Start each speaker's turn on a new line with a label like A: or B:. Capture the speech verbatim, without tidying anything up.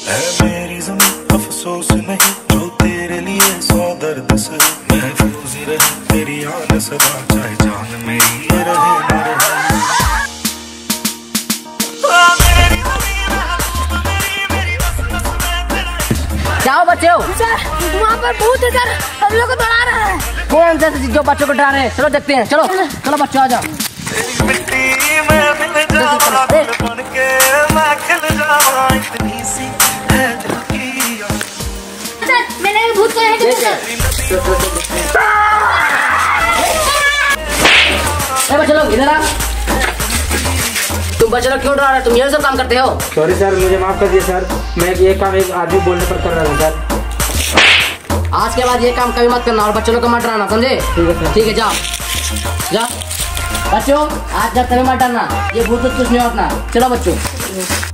A: है मेरी ज़मीं अफसोस नहीं जो तेरे लिए सौ दर्द से महफूज ही रहे तेरी आन सदा चाहे जान मेरी ये रहे न रहे।
B: जाओ बच्चों,
C: वहाँ पर भूत है सर, हम लोग को डरा रहा है।
B: कौन से जो बच्चों को डरा रहे हैं? चलो देखते हैं। चलो चलो बच्चों आ जाओ।
C: सर मैंने भी भूत को यहीं देखा।
B: बच्चे लोग इधर आ। तुम बच्चे लोग क्यों डरा रहे हो? तुम ये सब काम करते हो?
D: सॉरी सर, मुझे माफ कर दिया सर। मैं ये काम एक आदमी बोलने पर कर रहा हूँ सर।
B: आज के बाद ये काम कभी मत करना और बच्चों लोग को मत डराना, समझे?
D: ठीक है सर।
B: ठीक है, जाओ जाओ बच्चों, आज जब कभी मत डरना। ये भूत कुछ नहीं होता। चलो बच्चों।